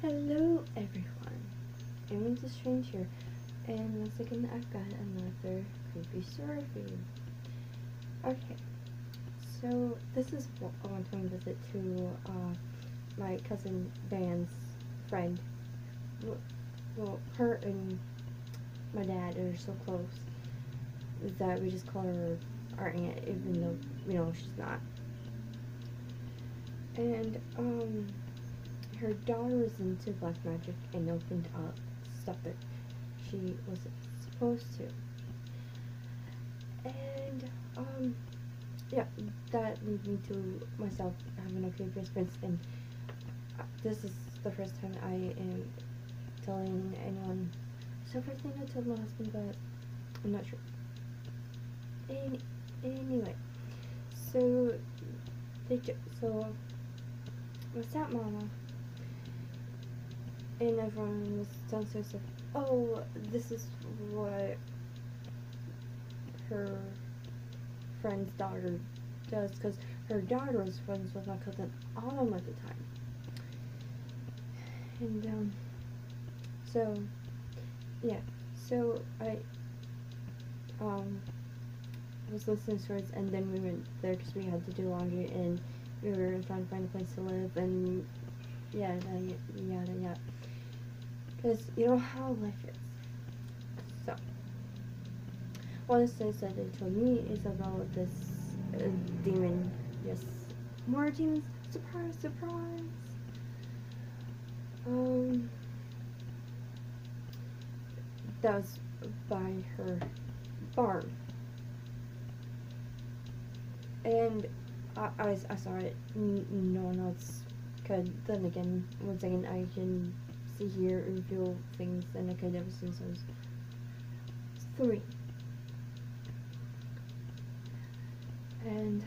Hello everyone, everyone's a stranger, and once again I've got another creepy story for you. Okay, so this is a one-time visit to my cousin Van's friend. Well, her and my dad are so close that we just call her our aunt, even though we know she's not. And her daughter was into black magic and opened up stuff that she wasn't supposed to. And yeah, that leads me to myself having a creepy experience. And this is the first time I am telling anyone. So first thing I told my husband, but I'm not sure. Anyway, so so my stepmama and everyone was downstairs like, oh, this is what her friend's daughter does, because her daughter was friends with my cousin Autumn at the time. And so yeah, so I was listening to stories, and then we went there because we had to do laundry, and we were trying to find a place to live, and yada yada. Because you know how life is. So, one of the things that they told me is about this demon. Yes, more demons. Surprise, surprise. That was by her barn. And I saw it. No one else could. Then again, once again, I can see, hear, and feel things, and I could ever since I was 3. And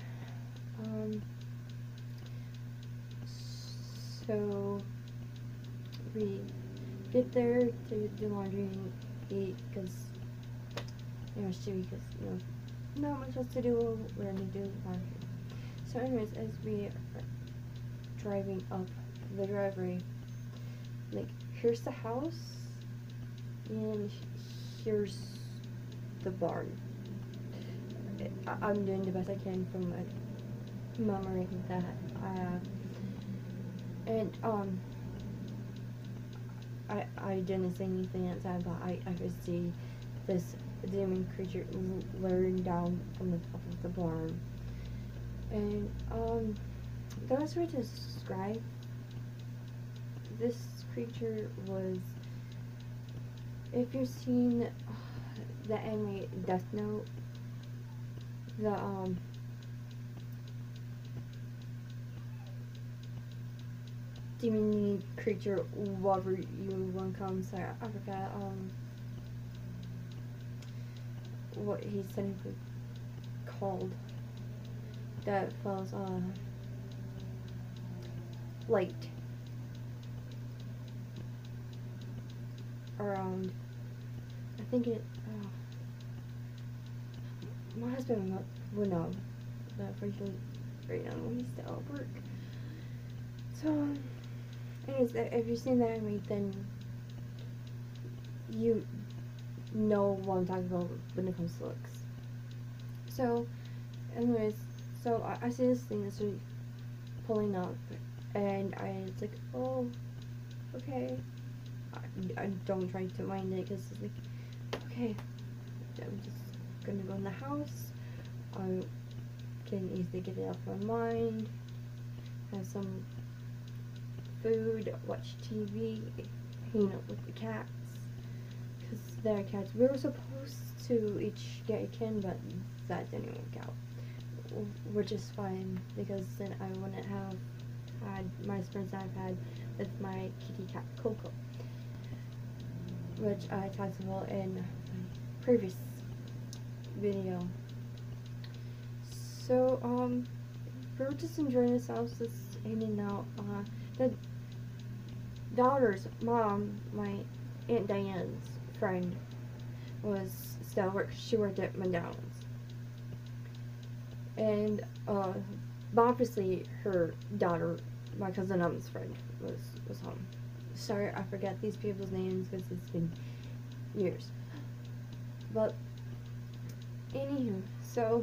so we get there to do laundry and eat, because because not much else to do. We're gonna do laundry. So anyways, as we are driving up the driveway, like, here's the house and here's the barn. I'm doing the best I can from my memory that I have. And I didn't say anything at the time, but I could see this demon creature luring down from the top of the barn. And the best way to describe this creature was, if you've seen the anime Death Note, the demon creature, whatever you want to call him. Sorry, I forgot what he's technically called. That follows light around. I think it. My husband would know, but unfortunately, right now he's still at work. So, anyways, if you've seen that anime, then you know what I'm talking about when it comes to looks. So, anyways, so I see this thing that's really pulling up, and it's like, oh, okay. I don't try to mind it, because it's like, okay, I'm just gonna go in the house. I can easily get it off my mind, have some food, watch TV, hang out with the cats, because they're cats. We were supposed to each get a kitten, but that didn't work out, which is fine, because then I wouldn't have had my experience I've had with my kitty cat Coco, which I talked about in my previous video. So we were just enjoying ourselves, just hanging out. The daughter's mom, my Aunt Diane's friend, was still at work. She worked at McDonald's, and obviously her daughter, my cousin Emma's friend, was home. sorry, I forget these people's names because it's been years. But anywho, so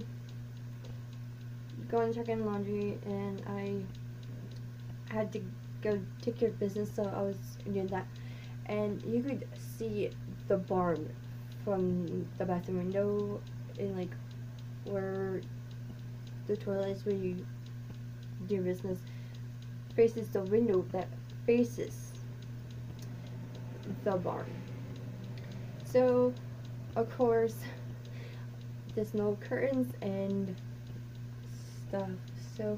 go and check in laundry, and I had to go take care of business, so I was doing that, and you could see the barn from the bathroom window, in like where the toilet is, where you do business, faces the window that faces the barn. So of course there's no curtains and stuff. So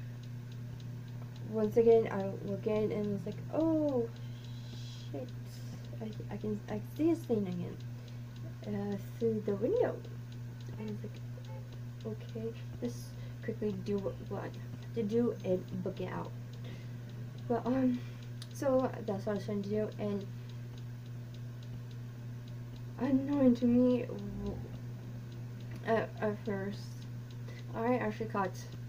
once again I look in and it's like, oh shit, I can see a stain again through the window. And it's like, okay, let's quickly do what I have to do and book it out. But so that's what I was trying to do, and unknown to me at first, I actually caught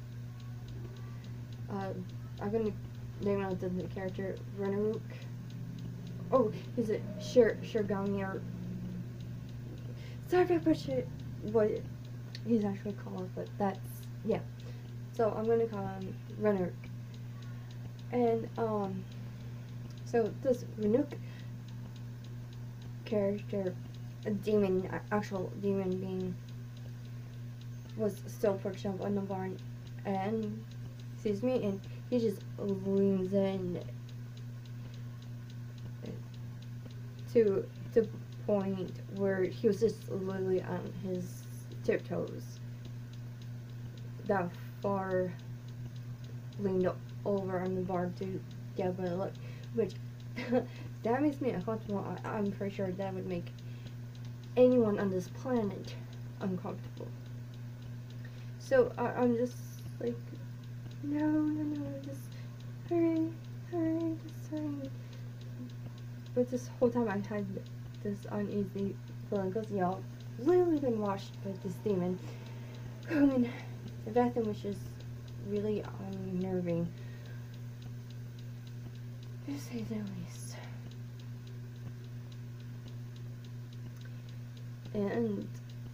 I'm gonna name out the character Renaruk. Oh, he's a Shirogami, or sorry if I butchered what he's actually called, but that's, yeah. So I'm gonna call him Renaruk. And so this Renaruk character, a demon, actual demon being, was still perched up on the barn and sees me, and he just leans in to the point where he was just literally on his tiptoes, that far leaned over on the barn to get a better look, which that makes me uncomfortable. I'm pretty sure that would make anyone on this planet uncomfortable. So I'm just like, no, just hurry, just hurry. But this whole time I had this uneasy feeling because, you know, literally been washed by this demon. I mean, the bathroom was just really unnerving, to say the least. And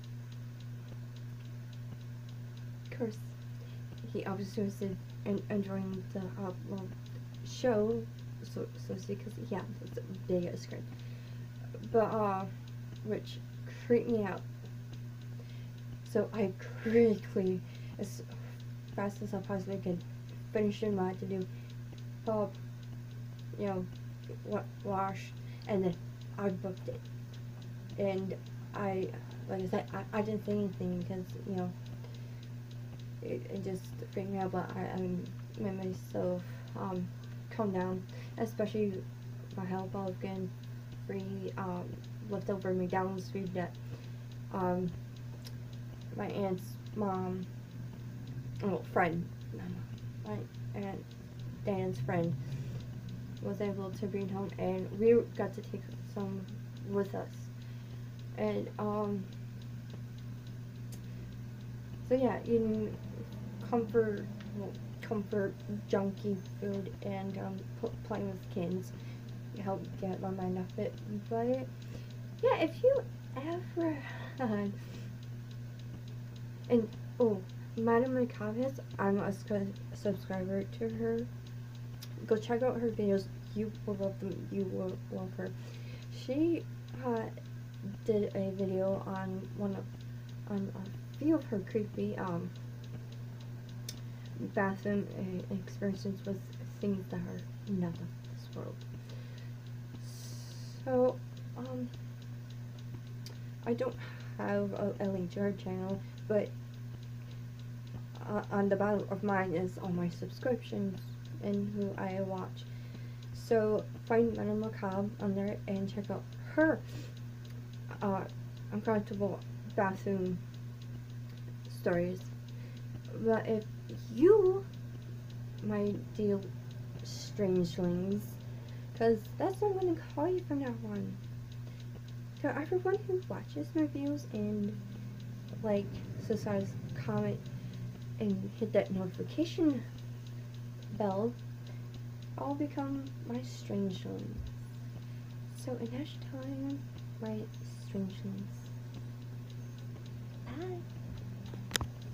of course, he obviously was enjoying the show, so see, because yeah, it's a big screen. But which creeped me out. So I quickly, as fast as I possibly could, finished what I had to do, pop, you know, wash, and then I booked it. And like I said, I didn't say anything because, you know, it just freaked me out, but I made myself calm down, especially my help of getting free leftover McDonald's food that my aunt's mom, friend, my aunt Dan's friend, was able to bring home, and we got to take some with us. And so yeah, eating comfort junky food and playing with kids helped get my mind off it. But yeah, if you ever had, and Madame Macabre, I'm a subscriber to her. Go check out her videos. You will love them. You will love her. She did a video on a few of her creepy bathroom experiences with things that are not of this world. So I don't have a link to her channel, but on the bottom of mine is all my subscriptions and who I watch. So find Madame Macabre on there and check out her uncomfortable bathroom stories. But if you, my dear strangelings, because that's what I'm going to call you from now on. So everyone who watches my videos and like, subscribe, comment, and hit that notification bell, I'll become my strangelings. So in next time, my strangelings,